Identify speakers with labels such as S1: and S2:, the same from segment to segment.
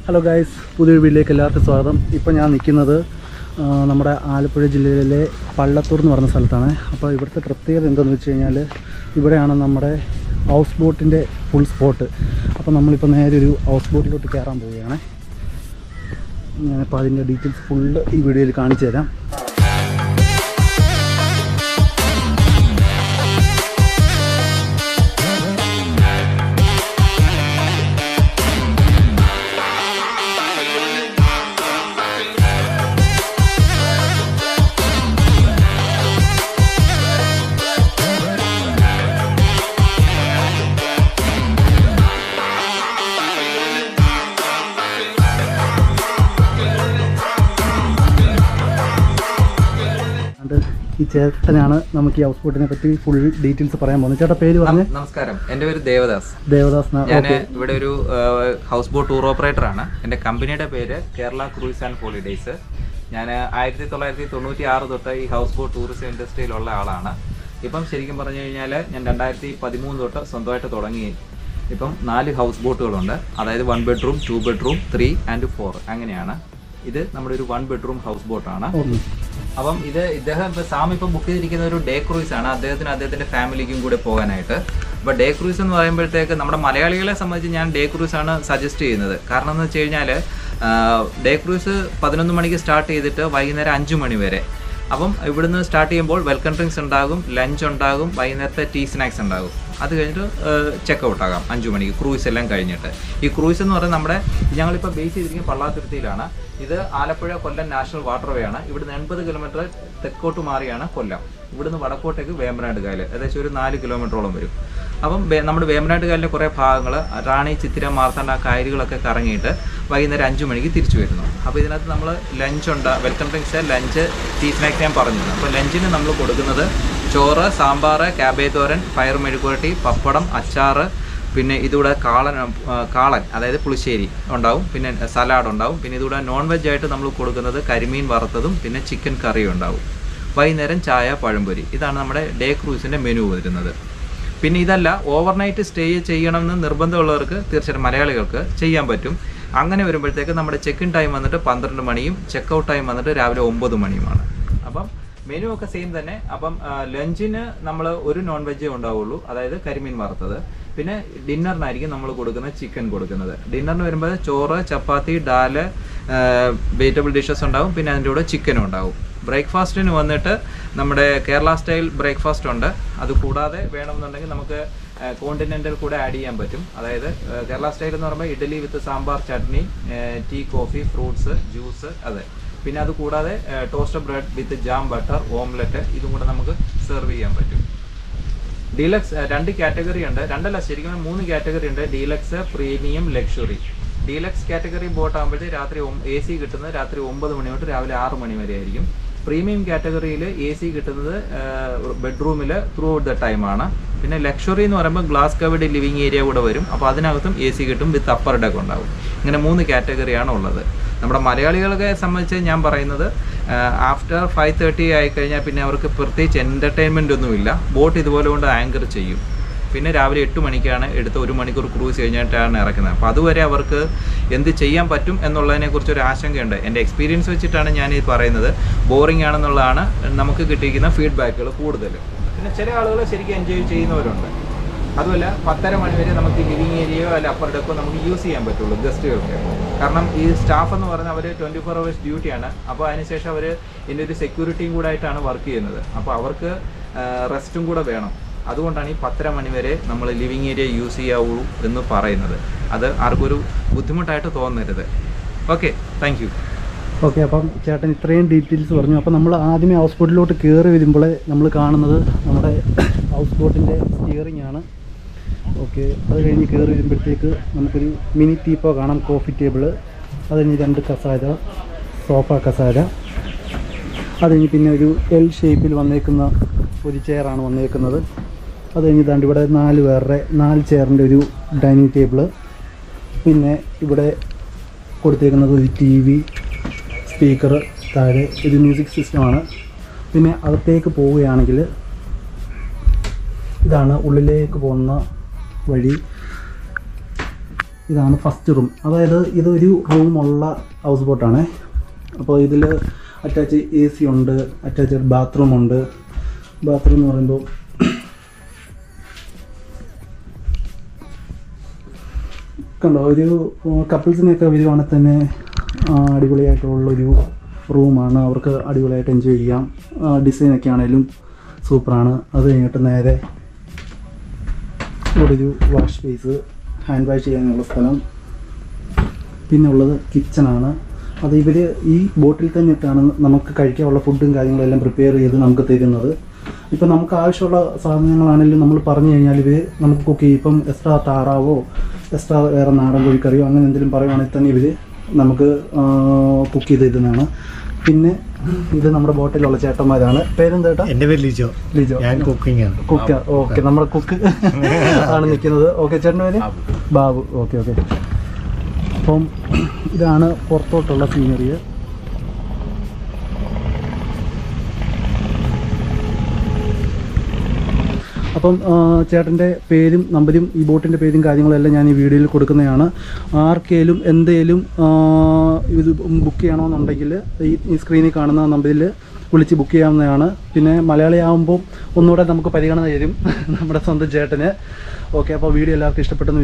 S1: Hello guys, പുതിയൊരു വീഡിയോയിലേക്ക് എല്ലാവർക്കും സ്വാഗതം. ഇപ്പോൾ ഞാൻ നിൽക്കുന്നത് നമ്മുടെ ആലപ്പുഴ ജില്ലയിലെ പള്ളത്തൂർ എന്ന് പറഞ്ഞ സ്ഥലത്താണ്. അപ്പോൾ ഇവിടുത്തെ പ്രത്യേകത എന്താണെന്ന് വെച്ച് കഴിഞ്ഞാൽ ഇവിടെയാണ് നമ്മുടെ ഹൗസ് ബോട്ടിൻ്റെ ഫുൾ സ്പോട്ട്. അപ്പോൾ നമ്മളിപ്പോൾ നേരെ ഒരു ഹൗസ് ബോട്ടിലോട്ട് കയറാൻ പോവുകയാണ്. ഞാനിപ്പോൾ അതിൻ്റെ ഡീറ്റെയിൽസ് ഫുള്ള് ഈ വീഡിയോയിൽ കാണിച്ചു തരാം. ഈ ചേട്ടനാണ് നമുക്ക് ഈ ഹൗസ് ബോട്ടിനെ പറ്റി ഫുൾ ഡീറ്റെയിൽസ് പറയാൻ പോകുന്നത്. ചേട്ടാ പേര് പറഞ്ഞു.
S2: നമസ്കാരം, എൻ്റെ പേര് ദേവദാസ്. ഞാൻ ഇവിടെ ഒരു ഹൗസ് ബോട്ട് ടൂർ ഓപ്പറേറ്റർ ആണ്. എൻ്റെ കമ്പനിയുടെ പേര് കേരള ക്രൂയിസ് ആൻഡ് ഹോളിഡേയ്സ്. ഞാൻ 1996 തൊട്ട് ഈ ഹൗസ് ബോട്ട് ടൂറിസം ഇൻഡസ്ട്രിയിലുള്ള ആളാണ്. ഇപ്പം ശരിക്കും പറഞ്ഞു കഴിഞ്ഞാൽ ഞാൻ 2013 തൊട്ട് സ്വന്തമായിട്ട് തുടങ്ങി. ഇപ്പം 4 ഹൗസ് ബോട്ടുകളുണ്ട്. അതായത് 1 ബെഡ്റൂം, 2 ബെഡ്റൂം, 3 and 4 അങ്ങനെയാണ്. ഇത് നമ്മുടെ ഒരു 1 ബെഡ്റൂം ഹൗസ് ബോട്ടാണ്. അപ്പം ഇദ്ദേഹം സാം ഇപ്പം ബുക്ക് ചെയ്തിരിക്കുന്ന ഒരു ഡേ ക്രൂയിസ് ആണ്. അദ്ദേഹത്തിൻ്റെ ഫാമിലിക്കും കൂടെ പോകാനായിട്ട്. അപ്പോൾ ഡേ ക്രൂയിസ് എന്ന് പറയുമ്പോഴത്തേക്ക് നമ്മുടെ മലയാളികളെ സംബന്ധിച്ച് ഞാൻ ഡേ ക്രൂയിസ് ആണ് സജസ്റ്റ് ചെയ്യുന്നത്. കാരണം എന്ന് വെച്ച് കഴിഞ്ഞാൽ ഡേ ക്രൂയിസ് 11 മണിക്ക് സ്റ്റാർട്ട് ചെയ്തിട്ട് വൈകുന്നേരം 5 മണി വരെ. അപ്പം ഇവിടുന്ന് സ്റ്റാർട്ട് ചെയ്യുമ്പോൾ വെൽക്കം ഡ്രിങ്ക്സ് ഉണ്ടാകും, ലഞ്ച് ഉണ്ടാകും, വൈകുന്നേരത്തെ ടീ സ്നാക്സ് ഉണ്ടാകും. അത് കഴിഞ്ഞിട്ട് ചെക്ക് ഔട്ട് ആകാം 5 മണിക്ക് ക്രൂയിസ് എല്ലാം കഴിഞ്ഞിട്ട്. ഈ ക്രൂയിസ് എന്ന് പറയുന്നത് ഞങ്ങളിപ്പോൾ ബേസ് ചെയ്തിരിക്കുന്നത് പള്ളാത്തുരുത്തിയിലാണ്. ഇത് Alappuzha Kollam national waterway ആണ്. ഇവിടുന്ന് 80 കിലോമീറ്റർ തെക്കോട്ട് മാറിയാണ് കൊല്ലം. ഇവിടുന്ന് വടക്കോട്ടേക്ക് വേമ്പനാട് കായൽ ഏകദേശം ഒരു 4 കിലോമീറ്ററോളം വരും. അപ്പം നമ്മുടെ വേമ്പനാട് കായലിൻ്റെ കുറേ ഭാഗങ്ങൾ റാണി, ചിത്തിര, മാർത്താണ്ഡ കായലുകളൊക്കെ കറങ്ങിയിട്ട് വൈകുന്നേരം 5 മണിക്ക് തിരിച്ചു വരുന്നു. അപ്പോൾ ഇതിനകത്ത് നമ്മൾ ലഞ്ചുണ്ട്, welcome drinks, lunch, tea snacks ഞാൻ പറഞ്ഞിരുന്നു. അപ്പോൾ ലഞ്ചിന് നമ്മൾ കൊടുക്കുന്നത് ചോറ്, സാമ്പാർ, ക്യാബേജ് തോരൻ, പയർ മെഴുക്കുവരട്ടി, പപ്പടം, അച്ചാറ്, പിന്നെ ഇതുകൂടെ കാളൻ അതായത് പുളിശ്ശേരി ഉണ്ടാവും, പിന്നെ സലാഡ് ഉണ്ടാവും. പിന്നെ ഇതുകൂടെ നോൺ വെജ് ആയിട്ട് നമ്മൾ കൊടുക്കുന്നത് കരിമീൻ വറുത്തതും പിന്നെ ചിക്കൻ കറിയും ഉണ്ടാവും. വൈകുന്നേരം ചായ, പഴംപൊരി. ഇതാണ് നമ്മുടെ ഡേ ക്രൂസിൻ്റെ മെനു വരുന്നത്. പിന്നെ ഇതല്ല, ഓവർനൈറ്റ് സ്റ്റേ ചെയ്യണമെന്ന് നിർബന്ധമുള്ളവർക്ക് തീർച്ചയായിട്ടും മലയാളികൾക്ക് ചെയ്യാൻ പറ്റും. അങ്ങനെ വരുമ്പോഴത്തേക്ക് നമ്മുടെ ചെക്ക് ഇൻ ടൈം വന്നിട്ട് 12 മണിയും ചെക്ക് ഔട്ട് ടൈം വന്നിട്ട് രാവിലെ 9 മണിയുമാണ്. അപ്പം മെനു ഒക്കെ സെയിം തന്നെ. അപ്പം ലഞ്ചിന് നമ്മൾ ഒരു നോൺ വെജേ ഉണ്ടാവുള്ളൂ, അതായത് കരിമീൻ വറുത്തത്. പിന്നെ ഡിന്നറിനായിരിക്കും നമ്മൾ കൊടുക്കുന്നത് ചിക്കൻ കൊടുക്കുന്നത്. ഡിന്നറിന് വരുമ്പോൾ ചോറ്, ചപ്പാത്തി, ഡാല്, വെജിറ്റബിൾ ഡിഷസ് ഉണ്ടാവും. പിന്നെ അതിൻ്റെ കൂടെ ചിക്കനും ഉണ്ടാവും. ബ്രേക്ക്ഫാസ്റ്റിന് വന്നിട്ട് നമ്മുടെ കേരള സ്റ്റൈൽ ബ്രേക്ക്ഫാസ്റ്റ് ഉണ്ട്. അതുകൂടാതെ വേണമെന്നുണ്ടെങ്കിൽ നമുക്ക് കോണ്ടിനെൻ്റൽ കൂടെ ആഡ് ചെയ്യാൻ പറ്റും. അതായത് കേരള സ്റ്റൈൽ എന്ന് പറയുമ്പോൾ idli with sambar, chutney, tea, coffee, fruits, juice. അതെ. പിന്നെ അത് കൂടാതെ toasted bread with jam, butter, omelette ഇതും കൂടെ നമുക്ക് സെർവ് ചെയ്യാൻ പറ്റും. ഡീലക്സ് 2 കാറ്റഗറി ഉണ്ട്. 2 അല്ല, ശരിക്കും 3 കാറ്റഗറി ഉണ്ട്. Deluxe, premium, luxury. Deluxe category boat ആകുമ്പോഴത്തേക്ക് രാത്രി AC കിട്ടുന്നത് രാത്രി 9 മണി തൊട്ട് രാവിലെ 6 മണി വരെ ആയിരിക്കും. പ്രീമിയം കാറ്റഗറിയിൽ AC കിട്ടുന്നത് ബെഡ്റൂമിൽ ത്രൂ ഔട്ട് ദ ടൈമാണ്. പിന്നെ ലക്ഷറി എന്ന് പറയുമ്പോൾ ഗ്ലാസ് കവേർഡ് ലിവിങ് ഏരിയ കൂടെ വരും. അപ്പോൾ അതിനകത്തും AC കിട്ടും, വിത്ത് അപ്പർ ഡെക്ക് ഉണ്ടാവും. ഇങ്ങനെ 3 കാറ്റഗറിയാണ് ഉള്ളത്. നമ്മുടെ മലയാളികളെ സംബന്ധിച്ച് ഞാൻ പറയുന്നത് ആഫ്റ്റർ 5:30 ആയിക്കഴിഞ്ഞാൽ പിന്നെ അവർക്ക് പ്രത്യേകിച്ച് എൻ്റർടൈൻമെൻ്റ് ഒന്നുമില്ല. ബോട്ട് ഇതുപോലെ കൊണ്ട് ആങ്കർ ചെയ്യും. പിന്നെ രാവിലെ 8 മണിക്കാണ് എടുത്ത് 1 മണിക്കൂർ ക്രൂസ് കഴിഞ്ഞിട്ടാണ് ഇറക്കുന്നത്. അപ്പോൾ അതുവരെ അവർക്ക് എന്ത് ചെയ്യാൻ പറ്റും എന്നുള്ളതിനെക്കുറിച്ചൊരു ആശങ്കയുണ്ട്. എൻ്റെ എക്സ്പീരിയൻസ് വെച്ചിട്ടാണ് ഞാൻ ഈ പറയുന്നത്. ബോറിംഗ് ആണെന്നുള്ളതാണ് നമുക്ക് കിട്ടിയിരിക്കുന്ന ഫീഡ്ബാക്കുകൾ കൂടുതൽ. പിന്നെ ചില ആളുകൾ ശരിക്കും എൻജോയ് ചെയ്യുന്നവരുണ്ട്. അതുമല്ല 10:30 മണി വരെ നമുക്ക് ലിവിങ് ഏരിയയോ അല്ല അപ്പർ ഡെക്കോ നമുക്ക് യൂസ് ചെയ്യാൻ പറ്റുള്ളൂ ഗസ്റ്റുകൾക്ക്. കാരണം ഈ സ്റ്റാഫ് എന്ന് പറഞ്ഞാൽ അവർ 24 hours ഡ്യൂട്ടിയാണ്. അപ്പോൾ അതിനുശേഷം അവർ ഇതിൻ്റെ ഒരു സെക്യൂരിറ്റിയും കൂടെ ആയിട്ടാണ് വർക്ക് ചെയ്യുന്നത്. അപ്പോൾ അവർക്ക് റെസ്റ്റും കൂടെ വേണം. അതുകൊണ്ടാണ് ഈ 10:30 മണി വരെ നമ്മൾ ലിവിങ് ഏരിയ യൂസ് ചെയ്യാവുള്ളൂ എന്ന് പറയുന്നത്. അത് ആർക്കൊരു ബുദ്ധിമുട്ടായിട്ട് തോന്നരുത്. Okay, thank you.
S1: ഓക്കെ, അപ്പം ചേട്ടൻ ഇത്രയും ഡീറ്റെയിൽസ് പറഞ്ഞു. അപ്പം നമ്മൾ ആദ്യമേ ഹൗസ് ബോട്ടിലോട്ട് കയറി വരുമ്പോൾ നമ്മൾ കാണുന്നത് നമ്മുടെ ഹൗസ് ബോട്ടിൻ്റെ സ്റ്റിയറിംഗ് ആണ്. ഓക്കെ, അത് കഴിഞ്ഞ് കയറി വരുമ്പോഴത്തേക്ക് നമുക്കൊരു മിനി ടീപ്പോ കാണാം, കോഫി ടേബിള്, അത് കഴിഞ്ഞ് 2 കസാര, സോഫ കസാര, അത് കഴിഞ്ഞ് പിന്നെ ഒരു L ഷേപ്പിൽ വന്നേക്കുന്ന ഒരു ചെയറാണ് വന്നേക്കുന്നത്. അത് കഴിഞ്ഞ് ഇതാണ്ട് ഇവിടെ 4 ചെയറിൻ്റെ ഒരു ഡൈനിങ് ടേബിള്. പിന്നെ ഇവിടെ കൊടുത്തേക്കുന്നത് ഒരു TV, സ്പീക്കർ, താഴെ ഒരു മ്യൂസിക് സിസ്റ്റമാണ്. പിന്നെ അകത്തേക്ക് പോവുകയാണെങ്കിൽ ഇതാണ് ഉള്ളിലേക്ക് പോകുന്ന വഴി. ഇതാണ് ഫസ്റ്റ് റൂം. അതായത് ഇതൊരു റൂമുള്ള ഹൗസ് ബോട്ടാണ്. അപ്പോൾ ഇതിൽ അറ്റാച്ച് AC ഉണ്ട്, അറ്റാച്ച്ഡ് ബാത്റൂം ഉണ്ട്. ബാത്റൂം എന്ന് പറയുമ്പോൾ കണ്ടോ, ഒരു കപ്പിൾസിനെയൊക്കെ വരുവാണെങ്കിൽ തന്നെ അടിപൊളിയായിട്ടുള്ളൊരു റൂമാണ്. അവർക്ക് അടിപൊളിയായിട്ട് എൻജോയ് ചെയ്യാം. ഡിസൈനൊക്കെ ആണെങ്കിലും സൂപ്പറാണ്. അത് കഴിഞ്ഞിട്ട് നേരെ ഇവിടെ ഒരു വാഷ് സ്പേസ്, ഹാൻഡ് വാഷ് ചെയ്യാനുള്ള സ്ഥലം. പിന്നെ ഉള്ളത് കിച്ചണാണ്. അത് ഇവർ ഈ ബോട്ടിൽ തന്നെ ഇട്ടാണ് നമുക്ക് കഴിക്കാനുള്ള ഫുഡും കാര്യങ്ങളും എല്ലാം പ്രിപ്പയർ ചെയ്ത് നമുക്ക് തരുന്നത്. ഇപ്പം നമുക്ക് ആവശ്യമുള്ള സാധനങ്ങളാണെങ്കിലും നമ്മൾ പറഞ്ഞു കഴിഞ്ഞാൽ ഇവർ നമുക്ക് കുക്ക് ചെയ്യും. ഇപ്പം എക്സ്ട്രാ താറാവോ എക്സ്ട്രാ വേറെ നാടൻ കോഴിക്കറിയോ അങ്ങനെ എന്തെങ്കിലും പറയുവാണെങ്കിൽ തന്നെ ഇവർ നമുക്ക് കുക്ക് ചെയ്ത് തരുന്നതാണ്. പിന്നെ ഇത് നമ്മുടെ ബോട്ടിലുള്ള ചേട്ടന്മാരാണ്. പേരെന്താ ചേട്ടാ?
S3: എൻ്റെ പേര് ലിജോ.
S1: ലിജോ,
S3: ഞാൻ കുക്കിംഗ് ആണ്.
S1: കുക്ക്. ഓക്കെ, നമ്മുടെ കുക്ക് ആണ് നിൽക്കുന്നത്. ഓക്കെ, ചേട്ടൻ്റെ പേര് ബാബു. Okay okay. അപ്പം ഇതാണ് പുറത്തോട്ടുള്ള സീനറി. അപ്പം ചേട്ടൻ്റെ പേരും നമ്പരും ഈ ബോട്ടിൻ്റെ പേരും കാര്യങ്ങളെല്ലാം ഞാൻ ഈ വീഡിയോയിൽ കൊടുക്കുന്നതാണ്. ആർക്കേലും എന്തേലും ഇത് ബുക്ക് ചെയ്യണമെന്നുണ്ടെങ്കിൽ ഈ സ്ക്രീനിൽ കാണുന്ന നമ്പറിൽ വിളിച്ച് ബുക്ക് ചെയ്യാവുന്നതാണ്. പിന്നെ മലയാളി ആകുമ്പോൾ ഒന്നുകൂടെ നമുക്ക് പരിഗണന തരും നമ്മുടെ സ്വന്തം ചേട്ടന്. ഓക്കെ, അപ്പോൾ വീഡിയോ എല്ലാവർക്കും ഇഷ്ടപ്പെട്ടെന്ന്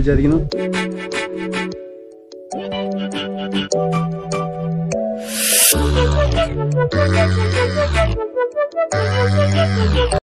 S1: വിചാരിക്കുന്നു.